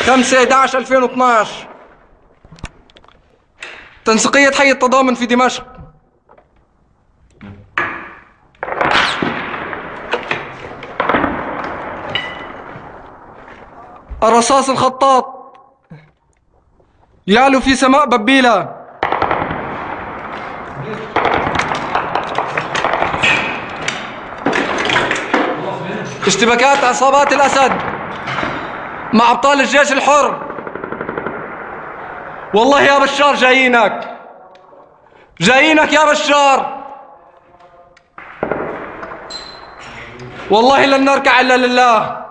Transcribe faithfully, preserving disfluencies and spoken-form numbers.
خمسة أحد عشر ألفين واثناشر تنسيقية حي التضامن في دمشق. الرصاص الخطاط يعلو في سماء ببيلة. اشتباكات عصابات الأسد مع أبطال الجيش الحر. والله يا بشار جايينك، جايينك يا بشار، والله لن نركع إلا لله.